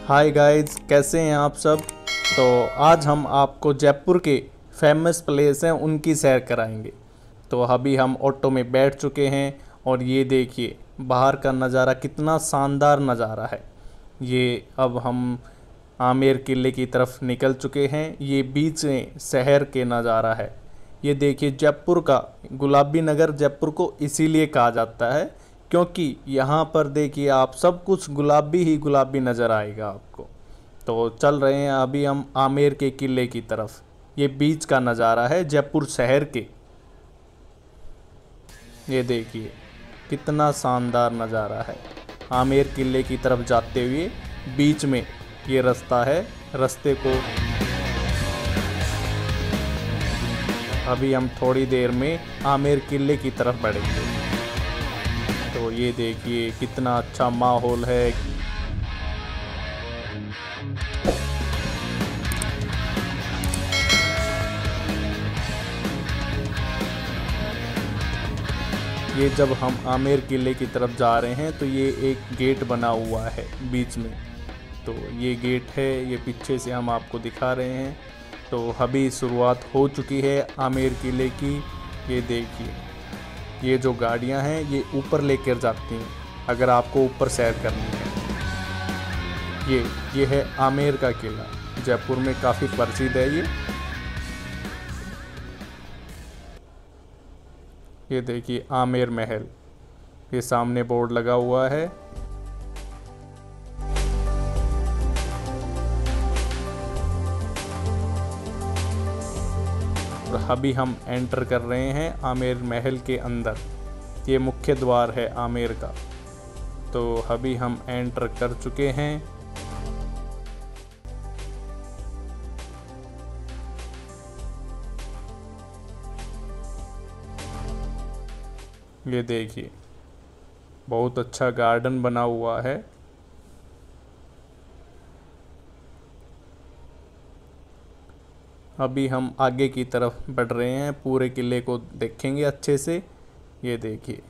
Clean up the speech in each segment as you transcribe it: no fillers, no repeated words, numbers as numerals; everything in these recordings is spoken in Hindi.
हाय गाइस, कैसे हैं आप सब। तो आज हम आपको जयपुर के फेमस प्लेस हैं उनकी सैर कराएंगे। तो अभी हम ऑटो में बैठ चुके हैं और ये देखिए बाहर का नज़ारा कितना शानदार नज़ारा है। ये अब हम आमेर किले की तरफ निकल चुके हैं। ये बीच में शहर के नज़ारा है। ये देखिए जयपुर का गुलाबी नगर जयपुर को इसीलिए कहा जाता है क्योंकि यहाँ पर देखिए आप सब कुछ गुलाबी ही गुलाबी नज़र आएगा आपको। तो चल रहे हैं अभी हम आमेर के किले की तरफ। ये बीच का नज़ारा है जयपुर शहर के। ये देखिए कितना शानदार नज़ारा है। आमेर किले की तरफ जाते हुए बीच में ये रास्ता है। रास्ते को अभी हम थोड़ी देर में आमेर किले की तरफ बढ़ेंगे। तो ये देखिए कितना अच्छा माहौल है। ये जब हम आमेर किले की तरफ जा रहे हैं तो ये एक गेट बना हुआ है बीच में। तो ये गेट है, ये पीछे से हम आपको दिखा रहे हैं। तो अभी शुरुआत हो चुकी है आमेर किले की। ये देखिए ये जो गाड़ियां हैं ये ऊपर लेकर जाती हैं अगर आपको ऊपर सैर करनी है। ये है आमेर का किला, जयपुर में काफ़ी प्रसिद्ध है ये देखिए आमेर महल, ये सामने बोर्ड लगा हुआ है। और अभी हम एंटर कर रहे हैं आमेर महल के अंदर। ये मुख्य द्वार है आमेर का। तो अभी हम एंटर कर चुके हैं। ये देखिए बहुत अच्छा गार्डन बना हुआ है। अभी हम आगे की तरफ बढ़ रहे हैं, पूरे किले को देखेंगे अच्छे से। ये देखिए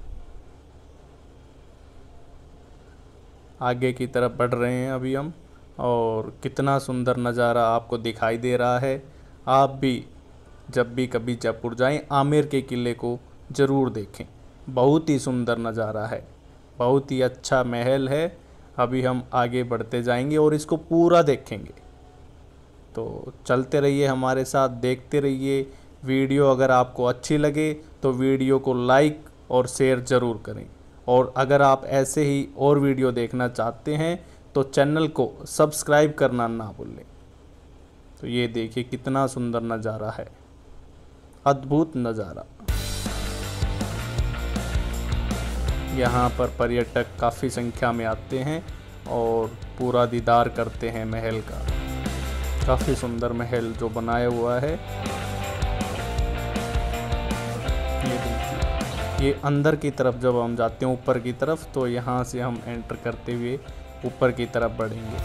आगे की तरफ बढ़ रहे हैं अभी हम, और कितना सुंदर नज़ारा आपको दिखाई दे रहा है। आप भी जब भी कभी जयपुर जाएं आमेर के किले को ज़रूर देखें। बहुत ही सुंदर नज़ारा है, बहुत ही अच्छा महल है। अभी हम आगे बढ़ते जाएंगे और इसको पूरा देखेंगे। तो चलते रहिए हमारे साथ, देखते रहिए। वीडियो अगर आपको अच्छी लगे तो वीडियो को लाइक और शेयर ज़रूर करें। और अगर आप ऐसे ही और वीडियो देखना चाहते हैं तो चैनल को सब्सक्राइब करना ना भूलें। तो ये देखिए कितना सुंदर नज़ारा है, अद्भुत नज़ारा। यहाँ पर पर्यटक काफ़ी संख्या में आते हैं और पूरा दीदार करते हैं महल का। काफ़ी सुंदर महल जो बनाया हुआ है। ये देखिए ये अंदर की तरफ जब हम जाते हैं ऊपर की तरफ, तो यहाँ से हम एंटर करते हुए ऊपर की तरफ बढ़ेंगे।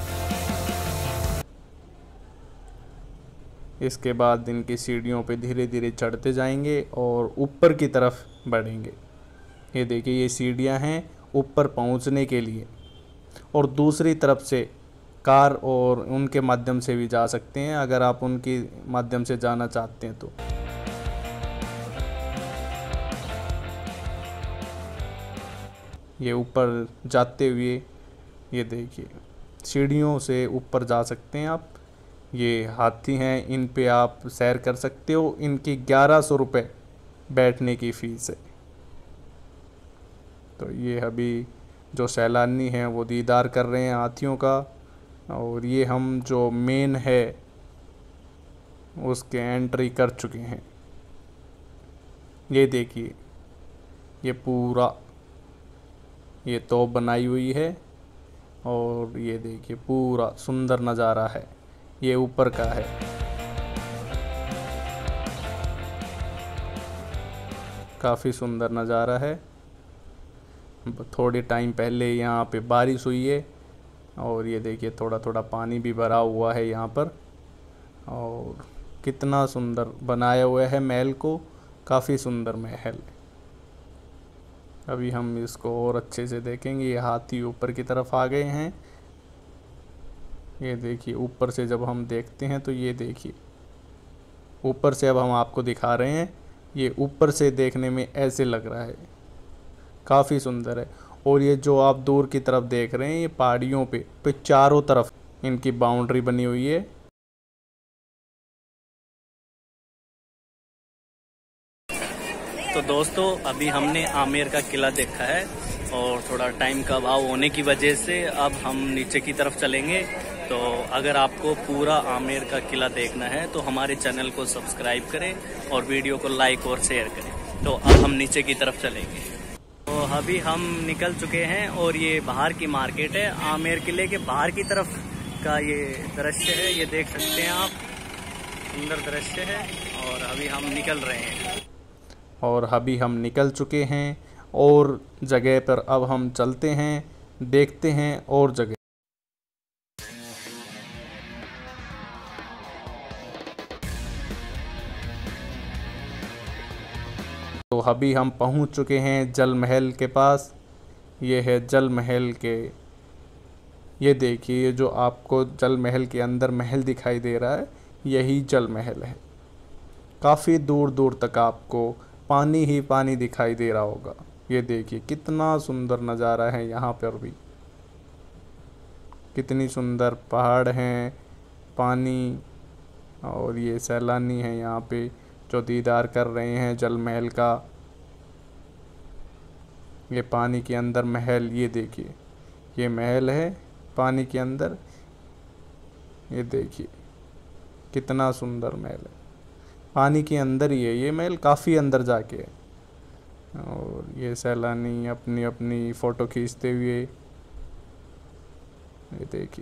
इसके बाद इनकी सीढ़ियों पे धीरे धीरे चढ़ते जाएंगे और ऊपर की तरफ बढ़ेंगे। ये देखिए ये सीढ़ियाँ हैं ऊपर पहुँचने के लिए, और दूसरी तरफ से कार और उनके माध्यम से भी जा सकते हैं अगर आप उनके माध्यम से जाना चाहते हैं तो। ये ऊपर जाते हुए ये देखिए सीढ़ियों से ऊपर जा सकते हैं आप। ये हाथी हैं, इन पे आप सैर कर सकते हो। इनकी 1100 रुपये बैठने की फ़ीस है। तो ये अभी जो सैलानी हैं वो दीदार कर रहे हैं हाथियों का। और ये हम जो मेन है उसके एंट्री कर चुके हैं। ये देखिए ये पूरा ये तोप बनाई हुई है, और ये देखिए पूरा सुंदर नज़ारा है। ये ऊपर का है। काफ़ी सुंदर नज़ारा है। थोड़े टाइम पहले यहाँ पे बारिश हुई है और ये देखिए थोड़ा थोड़ा पानी भी भरा हुआ है यहाँ पर। और कितना सुंदर बनाया हुआ है महल को, काफ़ी सुंदर महल। अभी हम इसको और अच्छे से देखेंगे। ये हाथी ऊपर की तरफ आ गए हैं। ये देखिए ऊपर से जब हम देखते हैं तो ये देखिए ऊपर से अब हम आपको दिखा रहे हैं। ये ऊपर से देखने में ऐसे लग रहा है, काफ़ी सुंदर है। और ये जो आप दूर की तरफ देख रहे हैं, ये पहाड़ियों पे चारों तरफ इनकी बाउंड्री बनी हुई है। तो दोस्तों अभी हमने आमेर का किला देखा है और थोड़ा टाइम का अभाव होने की वजह से अब हम नीचे की तरफ चलेंगे। तो अगर आपको पूरा आमेर का किला देखना है तो हमारे चैनल को सब्सक्राइब करें और वीडियो को लाइक और शेयर करें। तो अब हम नीचे की तरफ चलेंगे। तो अभी हम निकल चुके हैं और ये बाहर की मार्केट है। आमेर किले के बाहर की तरफ का ये दृश्य है, ये देख सकते हैं आप, सुंदर दृश्य है। और अभी हम निकल रहे हैं और अभी हम निकल चुके हैं और जगह पर अब हम चलते हैं, देखते हैं और जगह। तो अभी हम पहुंच चुके हैं जल महल के पास। ये है जल महल के, ये देखिए जो आपको जल महल के अंदर महल दिखाई दे रहा है, यही जल महल है। काफ़ी दूर दूर तक आपको पानी ही पानी दिखाई दे रहा होगा। ये देखिए कितना सुंदर नज़ारा है, यहाँ पर भी कितनी सुंदर पहाड़ हैं, पानी, और ये सैलानी हैं यहाँ पे जो दीदार कर रहे हैं जल महल का। ये पानी के अंदर महल, ये देखिए ये महल है पानी के अंदर। ये देखिए कितना सुंदर महल है, पानी के अंदर ही है ये महल, काफ़ी अंदर जाके है। और ये सैलानी अपनी अपनी फ़ोटो खींचते हुए, ये देखिए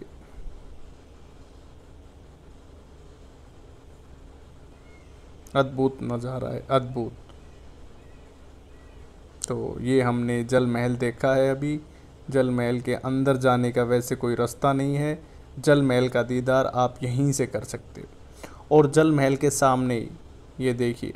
अद्भुत नज़ारा है, अद्भुत। तो ये हमने जल महल देखा है। अभी जल महल के अंदर जाने का वैसे कोई रास्ता नहीं है, जल महल का दीदार आप यहीं से कर सकते हो। और जल महल के सामने ही ये देखिए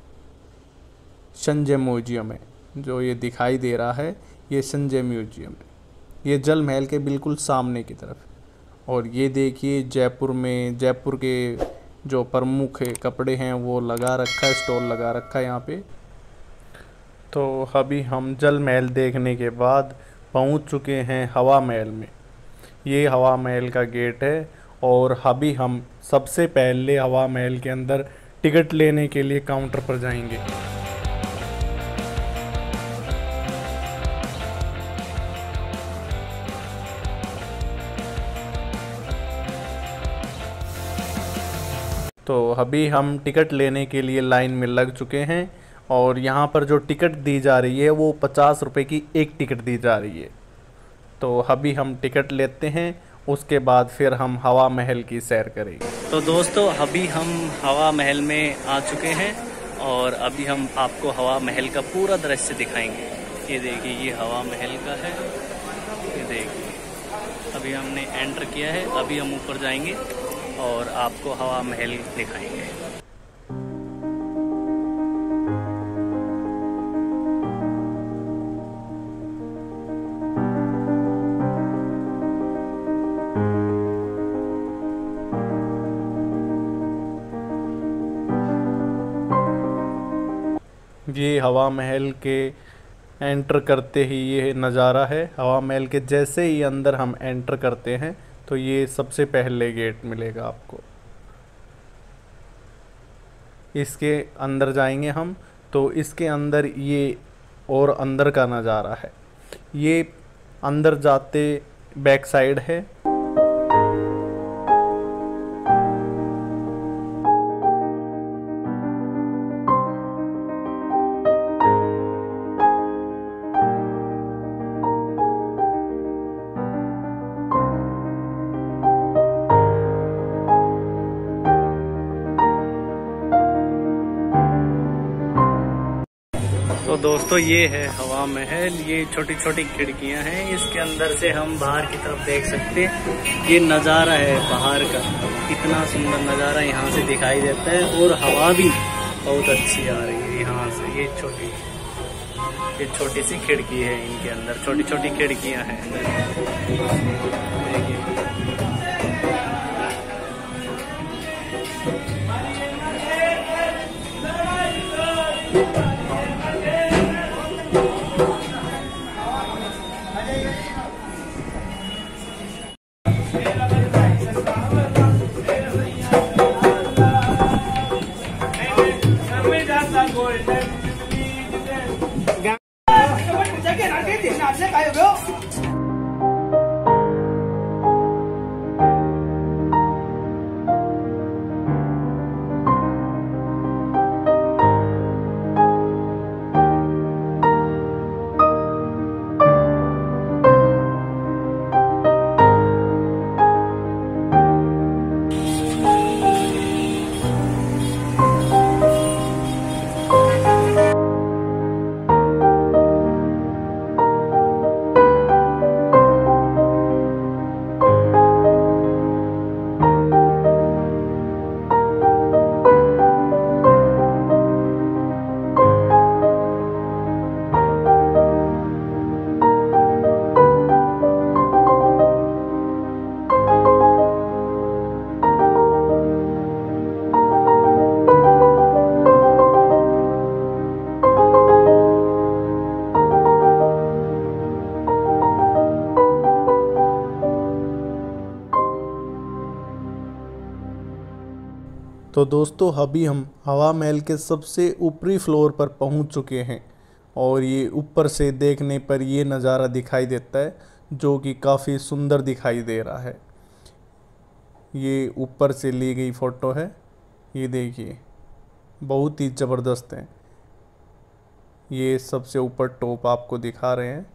संजय म्यूजियम है, जो ये दिखाई दे रहा है ये संजय म्यूजियम है। ये जल महल के बिल्कुल सामने की तरफ। और ये देखिए जयपुर में, जयपुर के जो प्रमुख कपड़े हैं वो लगा रखा है, स्टॉल लगा रखा है यहाँ पे। तो अभी हम जल महल देखने के बाद पहुँच चुके हैं हवा महल में। ये हवा महल का गेट है और अभी हम सबसे पहले हवा महल के अंदर टिकट लेने के लिए काउंटर पर जाएंगे। तो अभी हम टिकट लेने के लिए लाइन में लग चुके हैं और यहाँ पर जो टिकट दी जा रही है वो 50 रुपये की एक टिकट दी जा रही है। तो अभी हम टिकट लेते हैं, उसके बाद फिर हम हवा महल की सैर करेंगे। तो दोस्तों अभी हम हवा महल में आ चुके हैं और अभी हम आपको हवा महल का पूरा दृश्य दिखाएंगे। ये देखिए ये हवा महल का है, ये देखिए अभी हमने एंटर किया है। अभी हम ऊपर जाएंगे और आपको हवा महल दिखाएंगे। ये हवा महल के एंटर करते ही ये नज़ारा है। हवा महल के जैसे ही अंदर हम एंटर करते हैं तो ये सबसे पहले गेट मिलेगा आपको। इसके अंदर जाएंगे हम तो इसके अंदर ये और अंदर का नज़ारा है। ये अंदर जाते बैक साइड है। तो दोस्तों ये है हवा महल। ये छोटी छोटी खिड़कियां हैं, इसके अंदर से हम बाहर की तरफ देख सकते हैं। ये नज़ारा है बाहर का, कितना सुंदर नज़ारा यहाँ से दिखाई देता है और हवा भी बहुत अच्छी आ रही है यहाँ से। ये छोटी सी खिड़की है, इनके अंदर छोटी छोटी खिड़कियां हैं। देखिए तो दोस्तों अभी हम हवा महल के सबसे ऊपरी फ्लोर पर पहुंच चुके हैं और ये ऊपर से देखने पर ये नज़ारा दिखाई देता है जो कि काफ़ी सुंदर दिखाई दे रहा है। ये ऊपर से ली गई फ़ोटो है, ये देखिए बहुत ही ज़बरदस्त है। ये सबसे ऊपर टॉप आपको दिखा रहे हैं।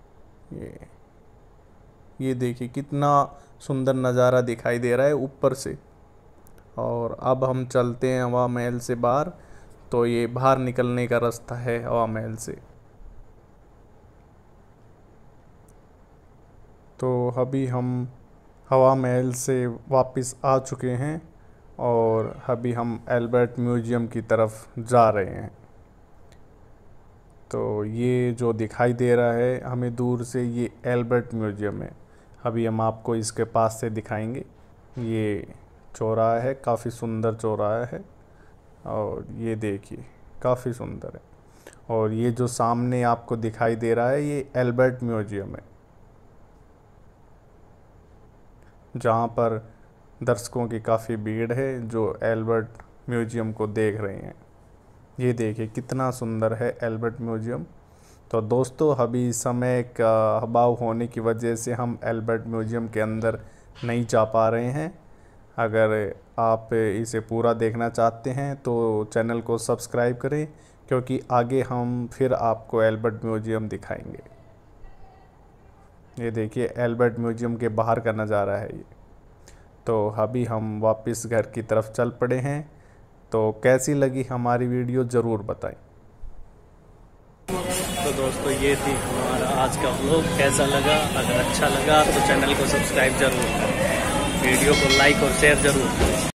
ये देखिए कितना सुंदर नज़ारा दिखाई दे रहा है ऊपर से। और अब हम चलते हैं हवा महल से बाहर। तो ये बाहर निकलने का रास्ता है हवा महल से। तो अभी हम हवा महल से वापस आ चुके हैं और अभी हम एल्बर्ट म्यूज़ियम की तरफ जा रहे हैं। तो ये जो दिखाई दे रहा है हमें दूर से, ये एल्बर्ट म्यूज़ियम है। अभी हम आपको इसके पास से दिखाएंगे। ये चौराहा है, काफ़ी सुंदर चौराहा है और ये देखिए काफ़ी सुंदर है। और ये जो सामने आपको दिखाई दे रहा है ये एल्बर्ट म्यूज़ियम है, जहाँ पर दर्शकों की काफ़ी भीड़ है जो एल्बर्ट म्यूज़ियम को देख रहे हैं। ये देखिए कितना सुंदर है एल्बर्ट म्यूज़ियम। तो दोस्तों अभी समय का अभाव होने की वजह से हम एल्बर्ट म्यूज़ियम के अंदर नहीं जा पा रहे हैं। अगर आप इसे पूरा देखना चाहते हैं तो चैनल को सब्सक्राइब करें, क्योंकि आगे हम फिर आपको एल्बर्ट म्यूज़ियम दिखाएंगे। ये देखिए एल्बर्ट म्यूज़ियम के बाहर का नज़ारा है ये। तो अभी हम वापस घर की तरफ चल पड़े हैं। तो कैसी लगी हमारी वीडियो ज़रूर बताएं। तो दोस्तों ये थी हमारा आज का व्लॉग। कैसा लगा? अगर अच्छा लगा तो चैनल को सब्सक्राइब जरूर करें, वीडियो को लाइक और शेयर जरूर करें।